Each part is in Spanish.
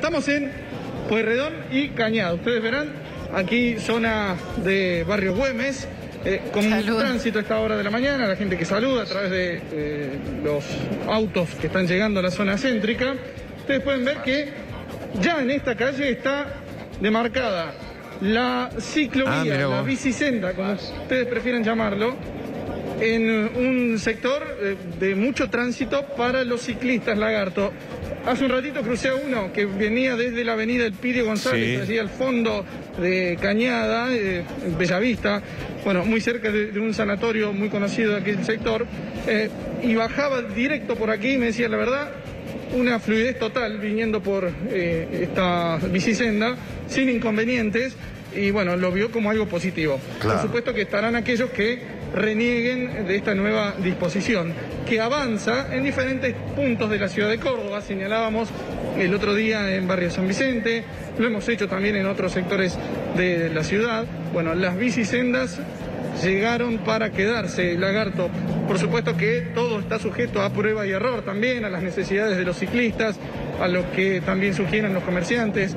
estamos en Pueyrredón y Cañada. Ustedes verán, aquí zona de Barrio Güemes, con un tránsito a esta hora de la mañana, la gente que saluda a través de los autos que están llegando a la zona céntrica. Ustedes pueden ver que ya en esta calle está demarcada la ciclovía, la bicisenda, como ustedes prefieren llamarlo, en un sector de mucho tránsito para los ciclistas, Lagarto. Hace un ratito crucé a uno que venía desde la avenida Elpidio González, allí al fondo de Cañada, Bellavista, bueno, muy cerca de un sanatorio muy conocido de aquel sector, y bajaba directo por aquí y me decía, la verdad, una fluidez total viniendo por esta bicisenda, sin inconvenientes, y bueno, lo vio como algo positivo. Claro. Por supuesto que estarán aquellos que renieguen de esta nueva disposición, que avanza en diferentes puntos de la ciudad de Córdoba. Señalábamos el otro día en Barrio San Vicente, lo hemos hecho también en otros sectores de la ciudad. Bueno, las bicisendas llegaron para quedarse, Lagarto. Por supuesto que todo está sujeto a prueba y error también, a las necesidades de los ciclistas, a lo que también sugieren los comerciantes,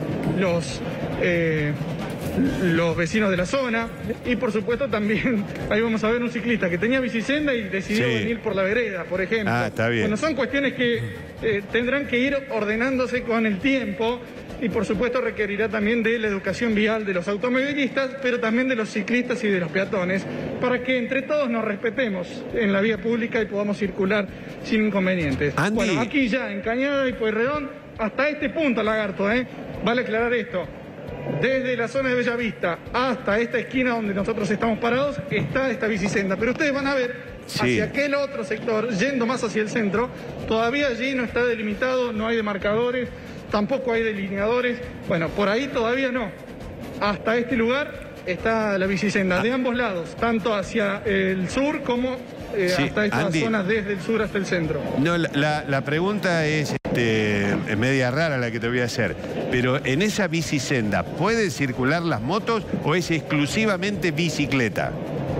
los vecinos de la zona, y por supuesto también ahí vamos a ver un ciclista que tenía bicisenda y decidió venir por la vereda, por ejemplo. Está bien. Bueno, son cuestiones que tendrán que ir ordenándose con el tiempo, y por supuesto requerirá también de la educación vial de los automovilistas, pero también de los ciclistas y de los peatones, para que entre todos nos respetemos en la vía pública y podamos circular sin inconvenientes. Andy. Bueno, aquí ya en Cañada y Pueyrredón, hasta este punto, Lagarto, vale aclarar esto. Desde la zona de Bellavista hasta esta esquina donde nosotros estamos parados está esta bicisenda, pero ustedes van a ver hacia aquel otro sector, yendo más hacia el centro, todavía allí no está delimitado, no hay demarcadores, tampoco hay delineadores. Bueno, por ahí todavía no. Hasta este lugar está la bicisenda de ambos lados, tanto hacia el sur como hasta estas zonas desde el sur hasta el centro. No, la pregunta es media rara la que te voy a hacer, pero en esa bicisenda, ¿pueden circular las motos o es exclusivamente bicicleta?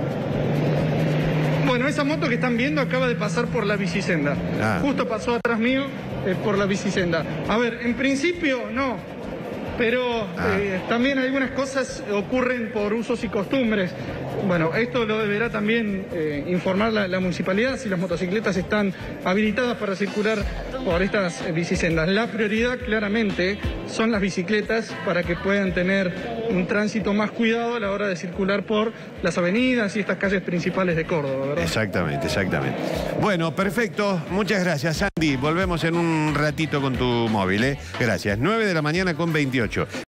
Bueno, esa moto que están viendo acaba de pasar por la bicisenda. Justo pasó atrás mío por la bicisenda. A ver, en principio no, pero también algunas cosas ocurren por usos y costumbres. Bueno, esto lo deberá también informar la municipalidad si las motocicletas están habilitadas para circular por estas bicisendas. La prioridad claramente son las bicicletas para que puedan tener un tránsito más cuidado a la hora de circular por las avenidas y estas calles principales de Córdoba, ¿verdad? Exactamente, exactamente. Bueno, perfecto. Muchas gracias, Andy. Volvemos en un ratito con tu móvil, Gracias. 9 de la mañana con 28.